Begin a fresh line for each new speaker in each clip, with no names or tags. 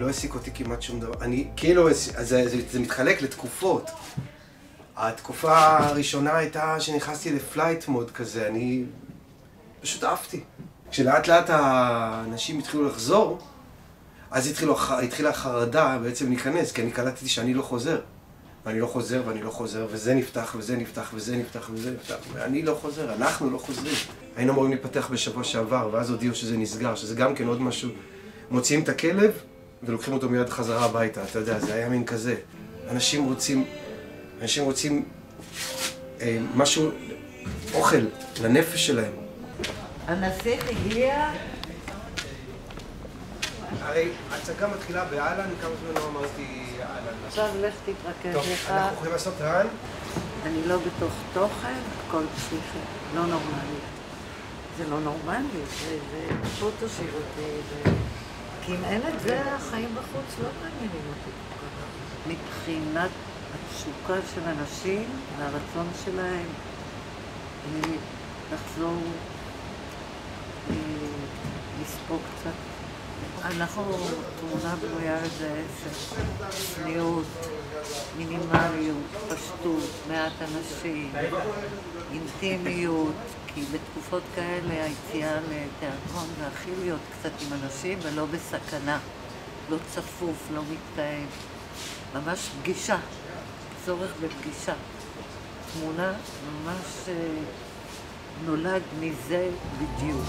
העסיק אותי כמעט שום דבר. אני, כאילו, זה מתחלק לתקופות. התקופה הראשונה הייתה שנכנסתי לפלייט מוד כזה, אני פשוט עפתי. כשלאט לאט האנשים התחילו לחזור, אז התחילה החרדה בעצם להיכנס, כי אני קלטתי שאני לא חוזר. ואני לא חוזר, ואני לא חוזר, וזה נפתח, וזה נפתח, וזה נפתח, וזה נפתח. ואני לא חוזר, אנחנו לא חוזרים. היינו אמורים להיפתח בשבוע שעבר, ואז הודיעו שזה נסגר, שזה גם כן עוד משהו. מוציאים את הכלב, ולוקחים אותו מיד חזרה הביתה, אתה יודע, זה היה מין כזה. אנשים רוצים משהו, אוכל, לנפש שלהם.
הנסיך הגיע?
הרי ההצגה מתחילה באלן, כמה זמן לא אמרתי אהלן.
עכשיו לך תתרכז לך.
טוב, אנחנו יכולים לעשות רן?
אני לא בתוך תוכן, הכל פסיכי, לא נורמלי. זה לא נורמלי, זה פוטושיר אותי. כי אם אין את זה, החיים בחוץ לא מעניינים אותי כל כך. מבחינת התשוקה של אנשים והרצון שלהם לחזור לספוק קצת. אנחנו תמונה בנויה לזה 10, צניעות, מינימליות, פשטות, מעט אנשים, אינטימיות, כי בתקופות כאלה היציאה לתיאטרון זה הכי להיות קצת עם אנשים ולא בסכנה, לא צפוף, לא מתקיים, ממש פגישה, צורך בפגישה. תמונה ממש נולד מזה בדיוק.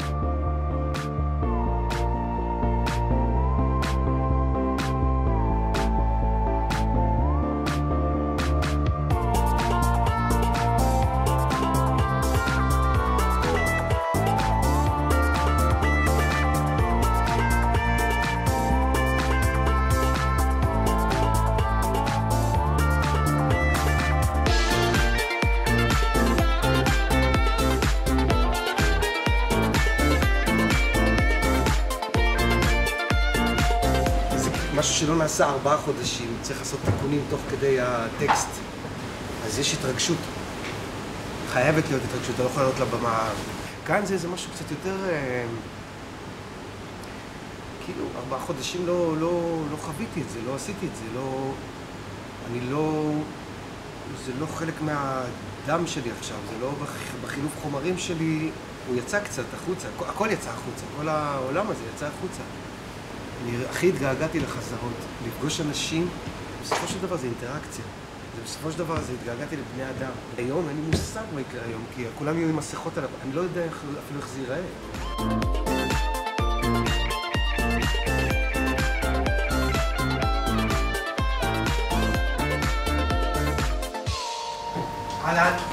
משהו שלא נעשה 4 חודשים, צריך לעשות תיקונים תוך כדי הטקסט. אז יש התרגשות. חייבת להיות התרגשות, אתה לא יכול לעלות לבמה. כאן זה משהו קצת יותר... כאילו, 4 חודשים לא חוויתי את זה, לא עשיתי את זה, זה לא חלק מהדם שלי עכשיו, זה לא בחילוף חומרים שלי, הוא יצא קצת החוצה, הכל יצא החוצה, כל העולם הזה יצא החוצה. אני הכי התגעגעתי לחזרות, לפגוש אנשים, בסופו של דבר זה אינטראקציה. בסופו של דבר זה התגעגעתי לבני אדם. היום אין לי מושג מה יקרה היום, כי כולם יהיו עם מסכות עליו, אני לא יודע אפילו איך זה ייראה. אהלן.